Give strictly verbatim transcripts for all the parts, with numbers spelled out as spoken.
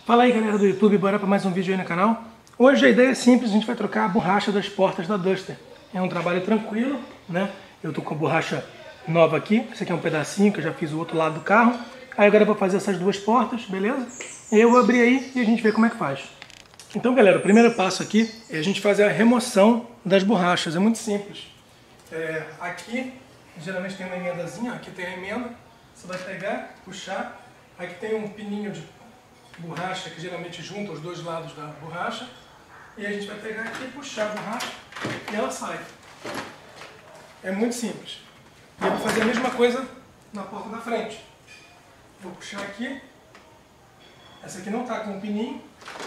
Fala aí, galera do YouTube, bora para mais um vídeo aí no canal. Hoje a ideia é simples, a gente vai trocar a borracha das portas da Duster. É um trabalho tranquilo, né? Eu tô com a borracha nova aqui, esse aqui é um pedacinho que eu já fiz o outro lado do carro. Aí agora eu vou fazer essas duas portas, beleza? E eu vou abrir aí e a gente vê como é que faz. Então, galera, o primeiro passo aqui é a gente fazer a remoção das borrachas, é muito simples. É, aqui, geralmente tem uma emendazinha, aqui tem a emenda, você vai pegar, puxar, aqui tem um pininho de borracha que geralmente junta os dois lados da borracha, e a gente vai pegar aqui e puxar a borracha e ela sai. É muito simples. E eu vou fazer a mesma coisa na porta da frente. Vou puxar aqui, essa aqui não está com o pininho.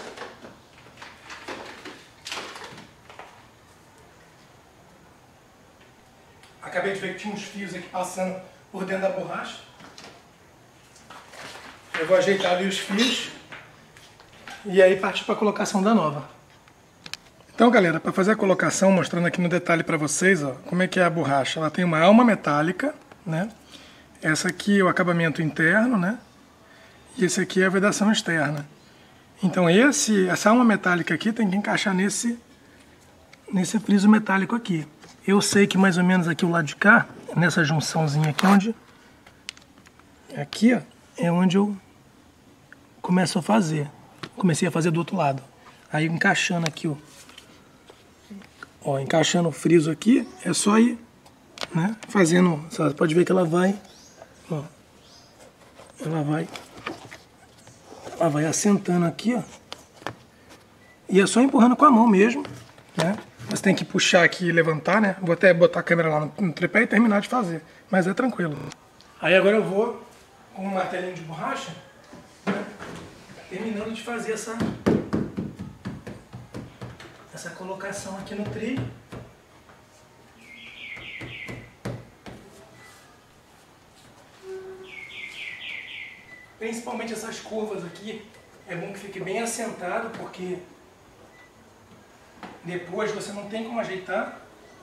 Acabei de ver que tinha uns fios aqui passando por dentro da borracha. Eu vou ajeitar ali os fios e aí partir para a colocação da nova. Então, galera, para fazer a colocação, mostrando aqui no detalhe para vocês, ó, como é que é a borracha. Ela tem uma alma metálica, né? Essa aqui é o acabamento interno, né? E esse aqui é a vedação externa. Então, esse, essa alma metálica aqui tem que encaixar nesse, nesse friso metálico aqui. Eu sei que mais ou menos aqui o lado de cá, nessa junçãozinha aqui, onde... Aqui, ó, é onde eu começo a fazer. Comecei a fazer do outro lado. Aí encaixando aqui, ó. Ó, encaixando o friso aqui, é só ir, né, fazendo... Você pode ver que ela vai... Ó, ela vai... Ela vai assentando aqui, ó. E é só empurrando com a mão mesmo, né? Você tem que puxar aqui e levantar, né? Vou até botar a câmera lá no, no tripé e terminar de fazer. Mas é tranquilo. Aí agora eu vou com um martelinho de borracha, né, terminando de fazer essa, essa colocação aqui no trilho. Principalmente essas curvas aqui, é bom que fique bem assentado, porque depois você não tem como ajeitar.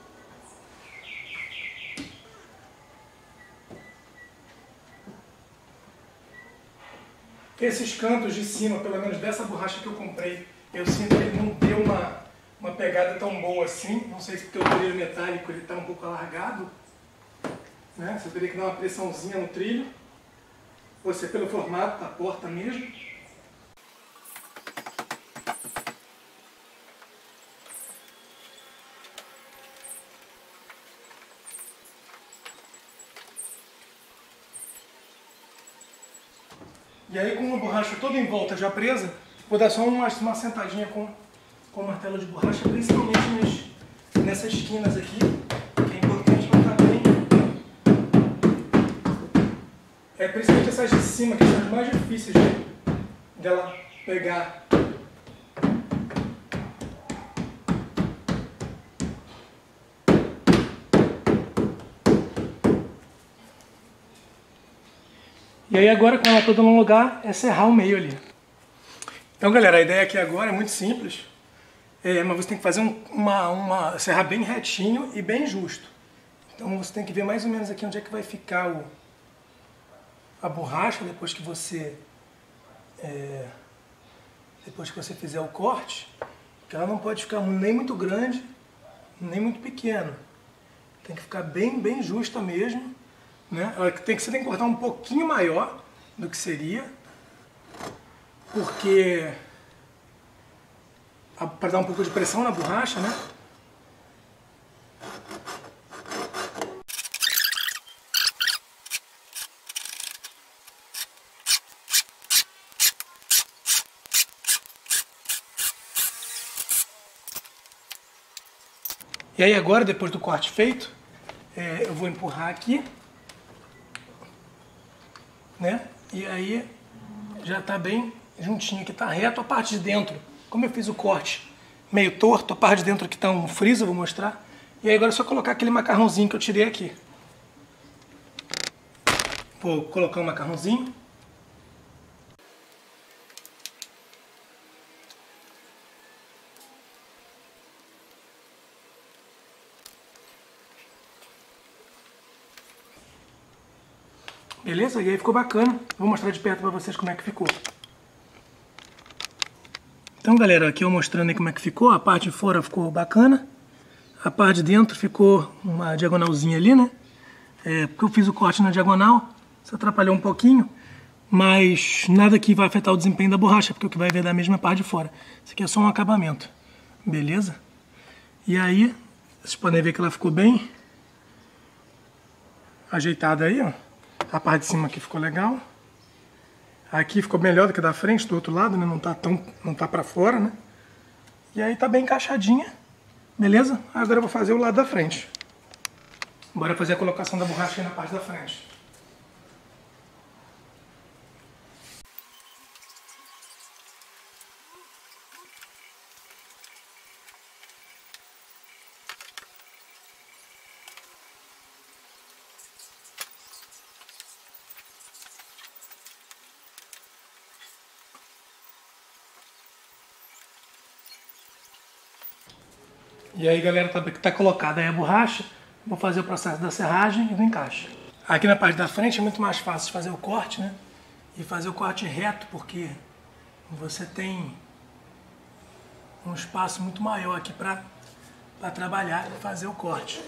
Esses cantos de cima, pelo menos dessa borracha que eu comprei, eu sinto que ele não deu uma, uma pegada tão boa assim. Não sei se porque o trilho metálico está um pouco alargado, né? Você teria que dar uma pressãozinha no trilho. Ou seja, pelo formato da porta mesmo. E aí, com a borracha toda em volta já presa, vou dar só uma, uma sentadinha com, com o martelo de borracha, principalmente nas, nessas esquinas aqui, que é importante para estar bem. É, principalmente essas de cima, que são as mais difíceis de, dela pegar. E aí agora, com ela toda no lugar, é serrar o meio ali. Então, galera, a ideia aqui agora é muito simples. É, mas você tem que fazer um, uma, uma... serrar bem retinho e bem justo. Então você tem que ver mais ou menos aqui onde é que vai ficar o, a borracha depois que você... É, depois que você fizer o corte. Porque ela não pode ficar nem muito grande, nem muito pequena. Tem que ficar bem, bem justa mesmo. Né? Ela tem que, você tem que cortar um pouquinho maior do que seria, porque para dar um pouco de pressão na borracha, né? E aí agora, depois do corte feito, é, eu vou empurrar aqui. Né? E aí já está bem juntinho, aqui está reto a parte de dentro. Como eu fiz o corte meio torto, a parte de dentro aqui está um friso, eu vou mostrar. E aí agora é só colocar aquele macarrãozinho que eu tirei aqui. Vou colocar o macarrãozinho. Beleza? E aí ficou bacana. Vou mostrar de perto para vocês como é que ficou. Então, galera, aqui eu mostrando aí como é que ficou. A parte de fora ficou bacana. A parte de dentro ficou uma diagonalzinha ali, né? É, porque eu fiz o corte na diagonal. Isso atrapalhou um pouquinho. Mas nada que vai afetar o desempenho da borracha, porque o que vai ver da mesma é a parte de fora. Isso aqui é só um acabamento. Beleza? E aí, vocês podem ver que ela ficou bem ajeitada aí, ó. A parte de cima aqui ficou legal. Aqui ficou melhor do que da frente, do outro lado, né? Não tá tão, não tá pra fora, né? E aí tá bem encaixadinha, beleza? Agora eu vou fazer o lado da frente. Bora fazer a colocação da borracha aí na parte da frente. E aí, galera, tá, tá colocada aí a borracha. Vou fazer o processo da serragem e do encaixe. Aqui na parte da frente é muito mais fácil fazer o corte, né? E fazer o corte reto, porque você tem um espaço muito maior aqui para para trabalhar e fazer o corte.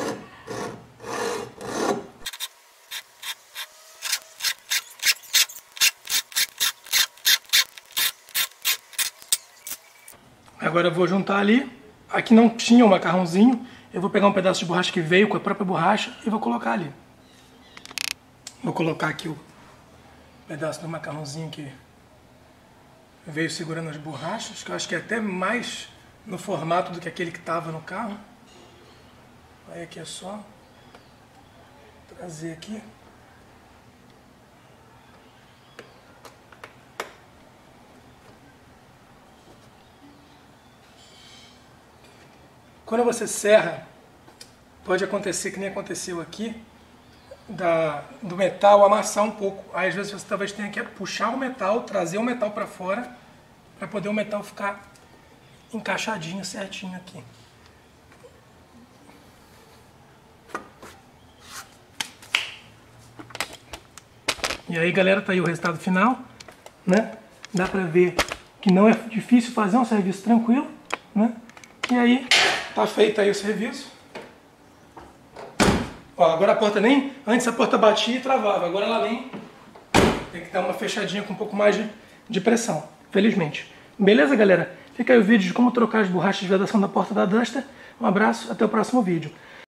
Agora eu vou juntar ali. Aqui não tinha um macarrãozinho, eu vou pegar um pedaço de borracha que veio com a própria borracha e vou colocar ali. Vou colocar aqui o pedaço do macarrãozinho que veio segurando as borrachas, que eu acho que é até mais no formato do que aquele que estava no carro. Aí aqui é só trazer aqui. Quando você serra, pode acontecer que nem aconteceu aqui, da, do metal amassar um pouco. Aí às vezes você talvez tenha que puxar o metal, trazer o metal para fora, para poder o metal ficar encaixadinho, certinho aqui. E aí, galera, tá aí o resultado final, né? Dá pra ver que não é difícil fazer um serviço tranquilo, né? E aí, tá feito aí o serviço. Ó, agora a porta nem... Antes a porta batia e travava, agora ela nem... Tem que dar uma fechadinha com um pouco mais de, de pressão, felizmente. Beleza, galera? Fica aí o vídeo de como trocar as borrachas de vedação da porta da Duster. Um abraço, até o próximo vídeo.